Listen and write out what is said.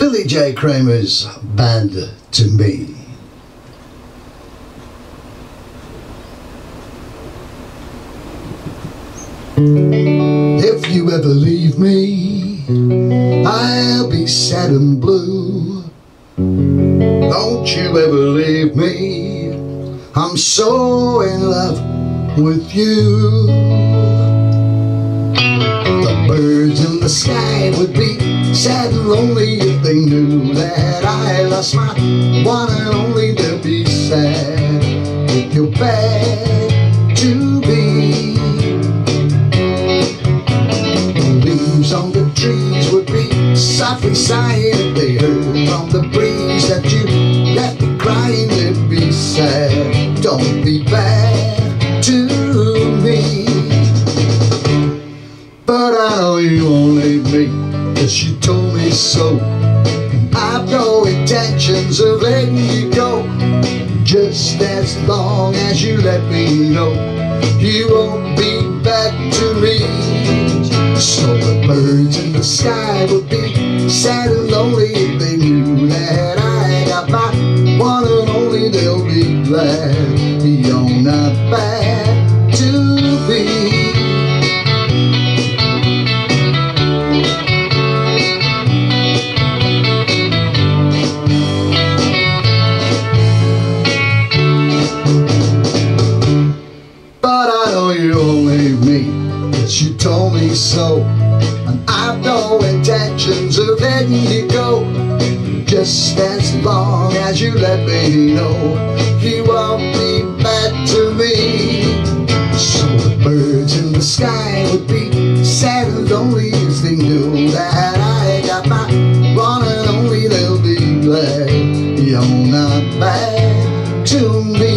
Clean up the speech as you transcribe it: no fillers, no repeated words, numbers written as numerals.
Billy J. Kramer's Band to Me. If you ever leave me, I'll be sad and blue. Don't you ever leave me, I'm so in love with you. The birds in the sky would be sad and lonely if they knew that I lost my one and only. They'll be sad if you're bad to me. The leaves on the trees would be softly sighing if they heard from the breeze that you left me crying. They'd be sad, don't be bad to me. But I know you won't leave me, 'cause you told me so. I've no intentions of letting you go, just as long as you let me know you won't be back to me. So the birds in the sky would be sad and lonely if they knew that I got my one and only. They'll be glad you're not back to me. You won't leave me, 'cause you told me so. And I've no intentions of letting you go, just as long as you let me know you won't be back to me. So the birds in the sky would be sad and lonely if they knew that I got my one and only. They'll be glad you're not back to me.